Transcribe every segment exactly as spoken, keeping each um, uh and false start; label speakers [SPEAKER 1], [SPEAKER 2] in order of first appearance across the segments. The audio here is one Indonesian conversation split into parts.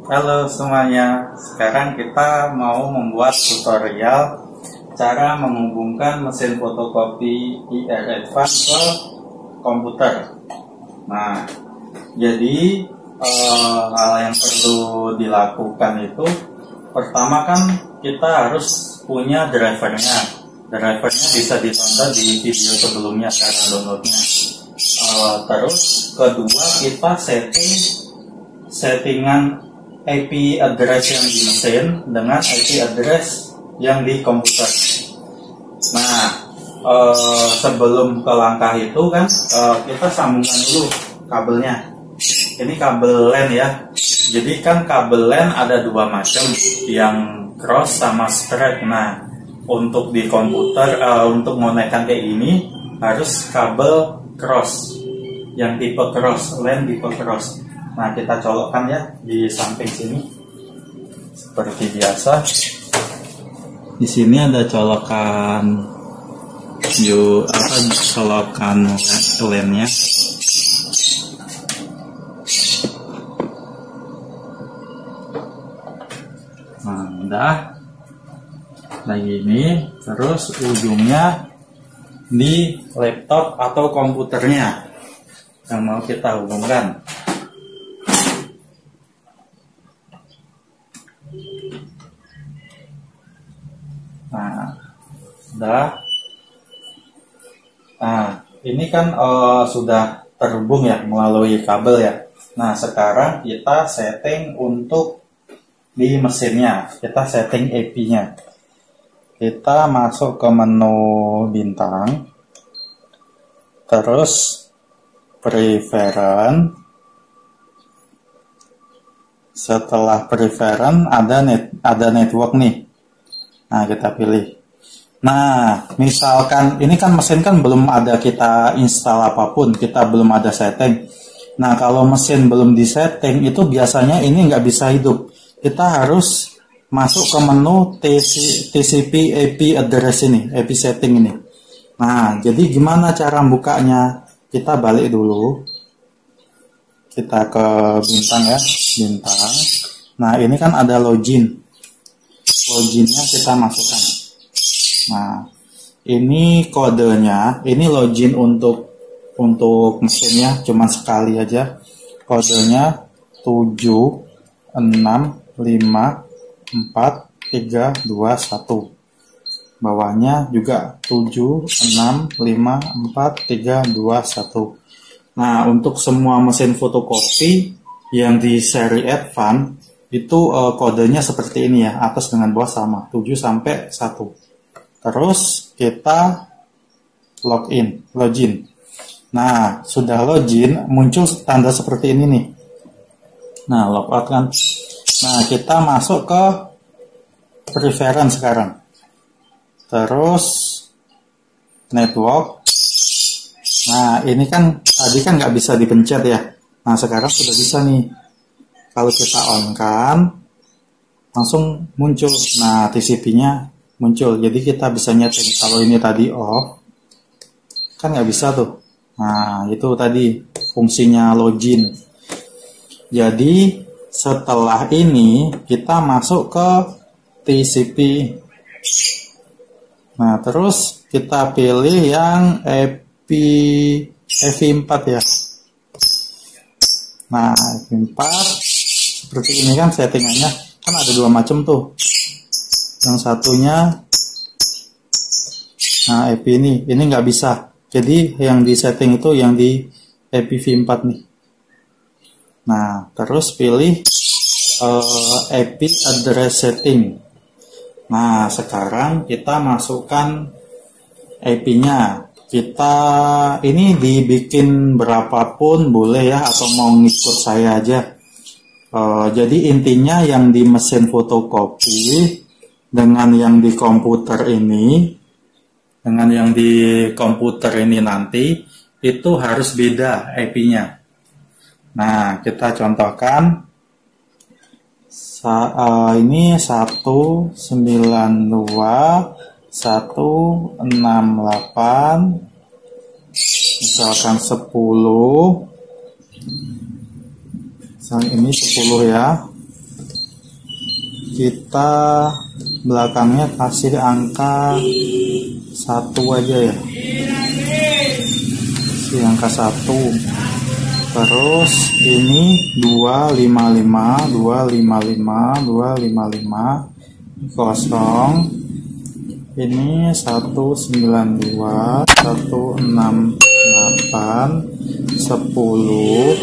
[SPEAKER 1] Halo semuanya, sekarang kita mau membuat tutorial cara menghubungkan mesin fotokopi I R Advance ke komputer. Nah, jadi eh, hal yang perlu dilakukan itu pertama kan kita harus punya drivernya. Drivernya bisa ditonton di video sebelumnya cara downloadnya. Eh, terus kedua kita setting settingan I P address yang di mesin dengan I P address yang di komputer. Nah, eh, sebelum ke langkah itu kan eh, kita sambungkan dulu kabelnya. Ini kabel LAN ya. Jadi kan kabel LAN ada dua macam, yang cross sama straight. Nah, untuk di komputer eh, untuk mengonekkan kayak ini harus kabel cross, yang tipe cross, LAN tipe cross. Nah, kita colokkan ya di samping sini seperti biasa. Di sini ada colokan yuk apa colokan LAN-nya. Nah, udah kayak gini. Terus ujungnya di laptop atau komputernya yang mau kita hubungkan. Nah, udah. Nah, ini kan uh, sudah terhubung ya melalui kabel ya. Nah, sekarang kita setting untuk di mesinnya. Kita setting I P-nya. Kita masuk ke menu bintang. Terus preference. Setelah preference ada net ada network nih. Nah, kita pilih. Nah, misalkan ini kan mesin kan belum ada kita install apapun, kita belum ada setting. Nah, kalau mesin belum disetting itu biasanya ini nggak bisa hidup. Kita harus masuk ke menu T C P I P address ini, I P setting ini. Nah, jadi gimana cara bukanya? Kita balik dulu. Kita ke bintang ya, bintang. Nah, ini kan ada login. Loginnya kita masukkan. Nah, ini kodenya, ini login untuk untuk mesinnya cuma sekali aja. Kodenya tujuh enam lima empat tiga dua satu. Bawahnya juga tujuh enam lima empat tiga dua satu. Nah, untuk semua mesin fotokopi yang di seri Advance itu uh, kodenya seperti ini ya, atas dengan bawah sama, tujuh sampai satu. Terus kita login, login. Nah, sudah login, muncul tanda seperti ini nih. Nah, logout kan. Nah, kita masuk ke preference sekarang. Terus network. Nah, ini kan tadi kan nggak bisa dipencet ya. Nah, sekarang sudah bisa nih. Kalau kita on kan, langsung muncul. Nah, T C P-nya muncul. Jadi kita bisa nyeting. Kalau ini tadi off, kan nggak bisa tuh. Nah, itu tadi fungsinya login. Jadi setelah ini kita masuk ke T C P. Nah, terus kita pilih yang E P E V empat ya. Nah, E V empat. Seperti ini kan settingannya, kan ada dua macam tuh. Yang satunya, nah E P ini, ini nggak bisa. Jadi yang di setting itu yang di E P V empat nih. Nah, terus pilih uh, I P address setting. Nah, sekarang kita masukkan I P-nya. Kita ini dibikin berapapun boleh ya, atau mau ngikut saya aja. Uh, jadi intinya yang di mesin fotokopi dengan yang di komputer ini, dengan yang di komputer ini nanti itu harus beda I P-nya. Nah, kita contohkan. Sa uh, ini satu sembilan dua satu enam delapan, misalkan sepuluh. Misalnya ini sepuluh ya. kita belakangnya kasih angka satu aja ya, kasih angka satu. Terus ini dua lima lima, dua lima lima, dua lima lima, kosong. Ini satu sembilan dua, satu enam delapan, sepuluh,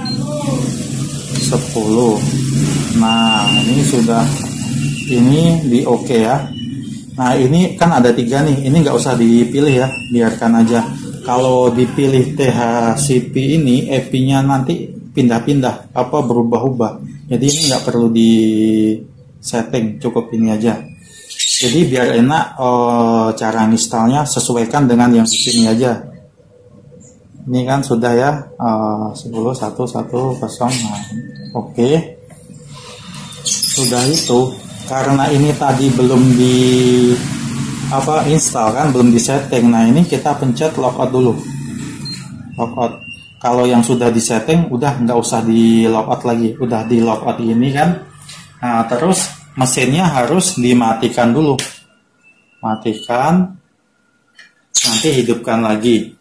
[SPEAKER 1] sepuluh. Nah, ini sudah, ini di oke okay ya. Nah, ini kan ada tiga nih, ini nggak usah dipilih ya, biarkan aja. Kalau dipilih T H C P ini, E P-nya nanti pindah-pindah, apa berubah-ubah. Jadi ini nggak perlu di setting, cukup ini aja. Jadi biar enak oh, cara installnya sesuaikan dengan yang di sini aja. Ini kan sudah ya, uh, sepuluh, satu, satu, kosong. Nah, oke. Okay. Sudah itu, karena ini tadi belum di apa install kan, belum di setting. Nah, ini kita pencet logout dulu. Logout. Kalau yang sudah di setting, udah nggak usah di logout lagi. Udah di logout ini kan. Nah, terus mesinnya harus dimatikan dulu. Matikan. Nanti hidupkan lagi.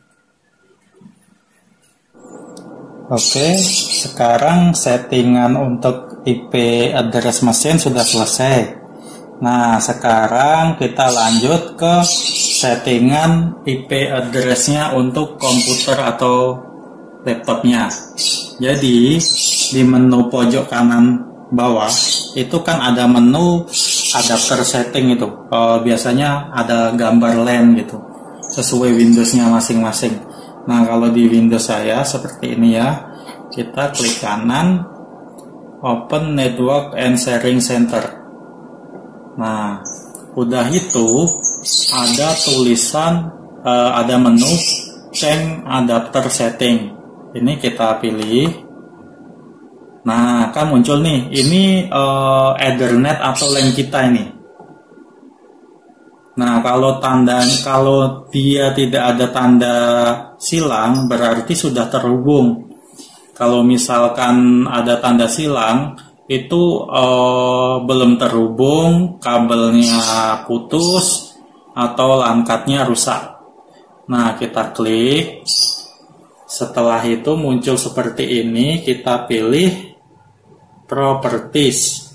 [SPEAKER 1] Oke, sekarang settingan untuk I P address mesin sudah selesai. Nah, sekarang kita lanjut ke settingan I P address-nya untuk komputer atau laptopnya. Jadi, di menu pojok kanan bawah, itu kan ada menu adapter setting itu. Oh, biasanya ada gambar LAN gitu, sesuai Windows-nya masing-masing. Nah, kalau di Windows saya seperti ini ya, kita klik kanan, Open Network and Sharing Center. Nah, udah itu ada tulisan, uh, ada menu Change Adapter Setting. Ini kita pilih. Nah, kan muncul nih, ini uh, Ethernet atau LAN kita ini. Nah, kalau tanda, kalau dia tidak ada tanda silang, berarti sudah terhubung. Kalau misalkan ada tanda silang, itu eh, belum terhubung, kabelnya putus, atau LAN card-nya rusak. Nah, kita klik. Setelah itu muncul seperti ini, kita pilih Properties.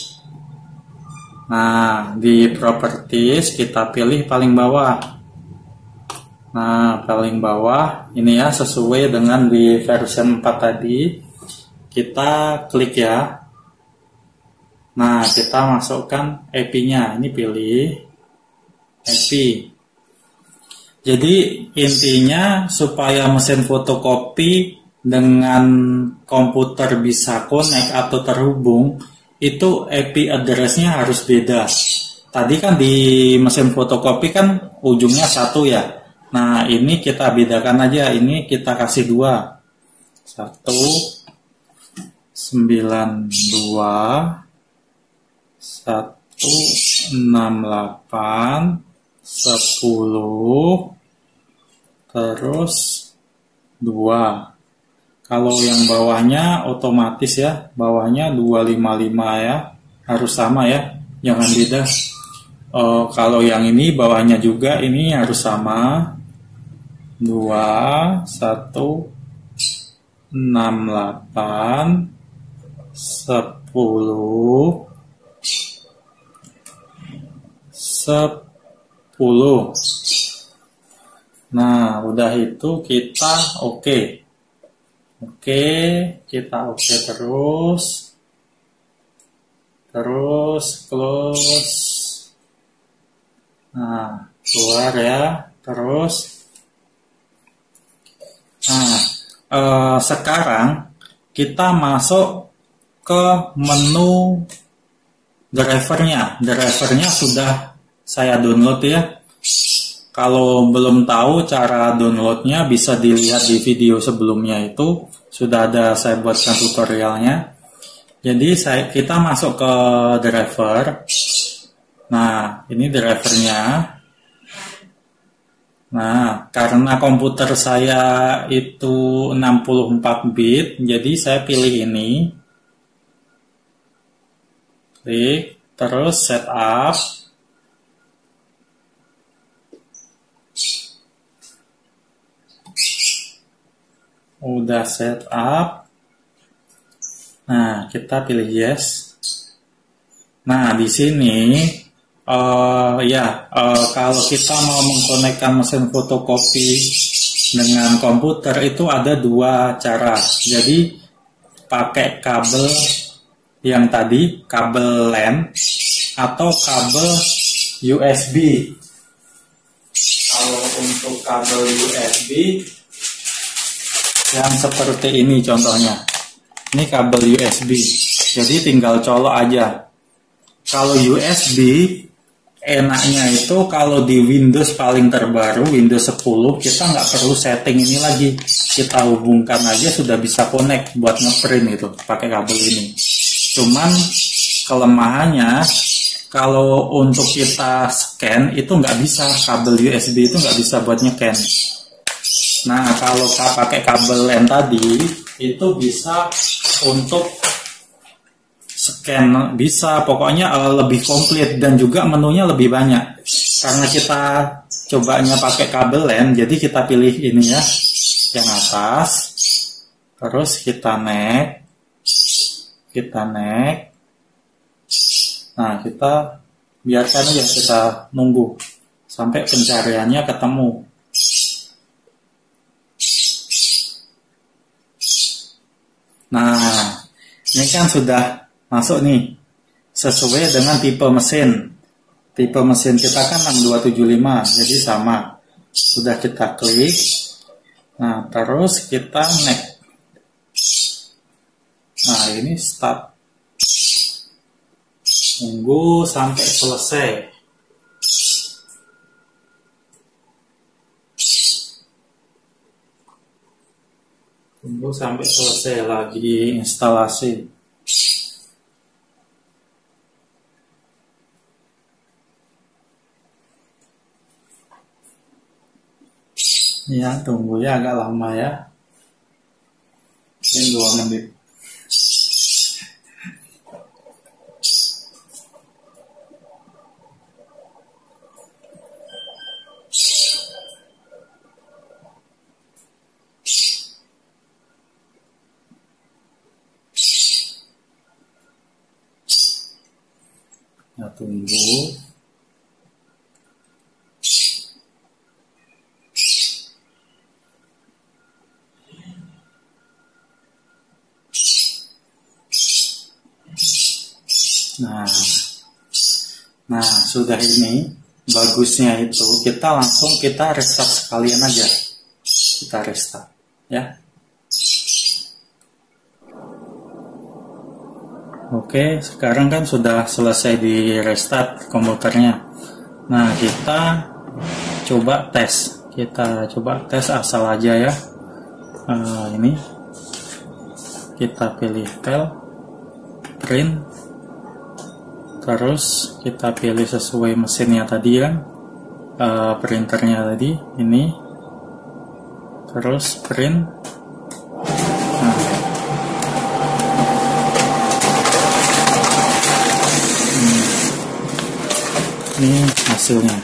[SPEAKER 1] Nah, di Properties kita pilih paling bawah. Nah, paling bawah ini ya, sesuai dengan di version empat tadi. Kita klik ya. Nah, kita masukkan E P-nya. Ini pilih E P. Jadi intinya supaya mesin fotokopi dengan komputer bisa connect atau terhubung, itu E P address-nya harus beda. Tadi kan di mesin fotokopi kan ujungnya satu ya. Nah, ini kita bedakan aja. Ini kita kasih dua. Satu, sembilan, dua, satu, enam, delapan, sepuluh, terus dua. Kalau yang bawahnya otomatis ya, bawahnya dua lima lima ya, harus sama ya, jangan beda. Oh, kalau yang ini bawahnya juga ini harus sama. Dua, satu, enam, delapan, sepuluh, sepuluh. Nah, udah itu kita oke. Okay. Oke, okay, kita oke okay terus. Terus close. Nah, keluar ya. Terus. Nah, eh, sekarang kita masuk ke menu drivernya. Drivernya sudah saya download ya. Kalau belum tahu cara downloadnya, bisa dilihat di video sebelumnya, itu sudah ada saya buatkan tutorialnya. Jadi saya, kita masuk ke driver. Nah, ini drivernya. Nah, karena komputer saya itu enam puluh empat bit, jadi saya pilih ini. Klik. terus setup. Udah setup. Nah, kita pilih yes. Nah, di sini uh, ya uh, kalau kita mau mengkonekkan mesin fotokopi dengan komputer itu ada dua cara. Jadi pakai kabel yang tadi, kabel LAN atau kabel U S B. Kalau untuk kabel U S B yang seperti ini contohnya. Ini kabel U S B. Jadi tinggal colok aja. Kalau U S B enaknya itu kalau di Windows paling terbaru, Windows sepuluh, kita nggak perlu setting ini lagi. Kita hubungkan aja sudah bisa connect buat ngeprint itu pakai kabel ini. Cuman kelemahannya kalau untuk kita scan itu nggak bisa, kabel U S B itu nggak bisa buat nge-scan. Nah, kalau pakai kabel LAN tadi itu bisa untuk scan, bisa pokoknya uh, lebih komplit dan juga menunya lebih banyak. Karena kita cobanya pakai kabel LAN, jadi kita pilih ini ya, yang atas. Terus kita next, kita next. Nah, kita biarkan aja, kita nunggu sampai pencariannya ketemu. Nah, ini kan sudah masuk nih, sesuai dengan tipe mesin. Tipe mesin kita kan enam dua tujuh lima, jadi sama. Sudah kita klik. Nah, terus kita next. Nah, ini start. Tunggu sampai selesai. Tunggu sampai selesai lagi instalasi. Ya, tunggu ya, agak lama ya. Mungkin dua menit. Ya, tunggu. Nah, nah sudah ini. Bagusnya itu kita langsung kita restart sekalian aja. Kita restart, ya. Oke, sekarang kan sudah selesai di restart komputernya. Nah, kita coba tes. Kita coba tes asal aja ya. Uh, ini kita pilih file, print, terus kita pilih sesuai mesinnya tadi kan, uh, printernya tadi ini, terus print. Nah, ini hasilnya.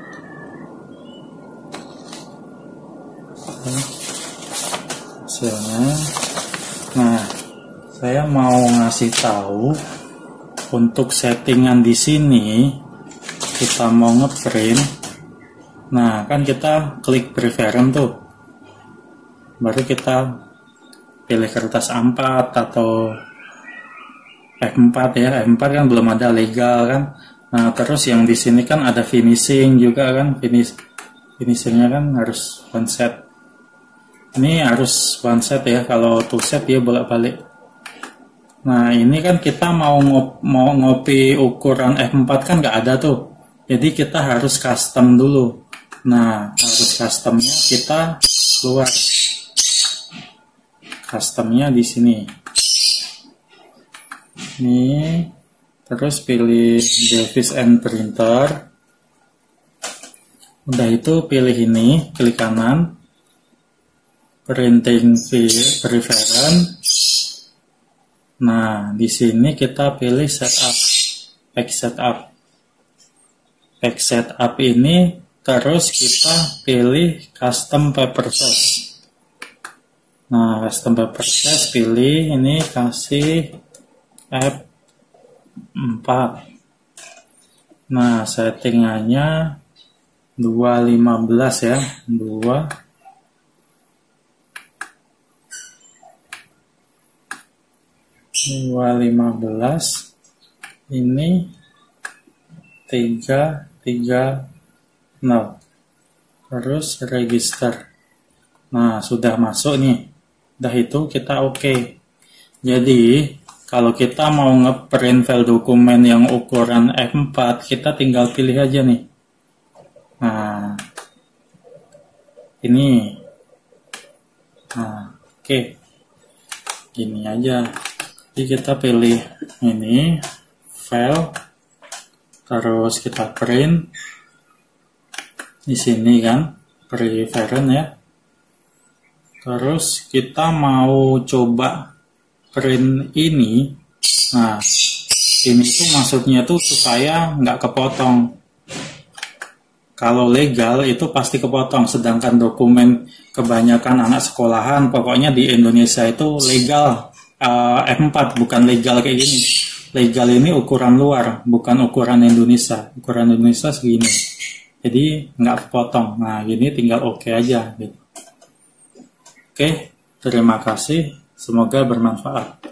[SPEAKER 1] Hasilnya. Nah, saya mau ngasih tahu untuk settingan di sini. Kita mau ngeprint. Nah, kan kita klik preference tuh. Baru kita pilih kertas A empat atau F empat ya. F empat kan belum ada legal kan. Nah, terus yang di sini kan ada finishing juga kan, finish finishingnya kan harus one set. Ini harus one set ya, kalau two set dia bolak-balik. Nah, ini kan kita mau ngop, mau ngopi ukuran F empat kan nggak ada tuh. Jadi kita harus custom dulu. Nah, harus customnya kita keluar. Customnya di sini. Ini. Terus pilih device and printer. Udah itu pilih ini, klik kanan, printing preference. Nah, di sini kita pilih setup. page setup. Page setup ini terus kita pilih custom paper size. Nah, custom paper size pilih ini, kasih F empat. Nah, settingannya dua lima belas ya, dua dua lima belas, ini tiga tiga nol, terus register. Nah, sudah masuk nih, udah itu kita oke. Okay. Jadi kalau kita mau ngeprint file dokumen yang ukuran F empat, kita tinggal pilih aja nih. Nah, ini. Nah, oke. Okay. Gini aja. Jadi kita pilih ini, file, terus kita print. Di sini kan, preference ya. Terus kita mau coba print ini. Nah, ini tuh maksudnya tuh supaya nggak kepotong. Kalau legal itu pasti kepotong, sedangkan dokumen kebanyakan anak sekolahan, pokoknya di Indonesia itu legal uh, F empat, bukan legal kayak gini. Legal ini ukuran luar, bukan ukuran Indonesia. Ukuran Indonesia segini. Jadi nggak kepotong. Nah, gini tinggal oke okay aja. Gitu. Oke, terima kasih. Semoga bermanfaat.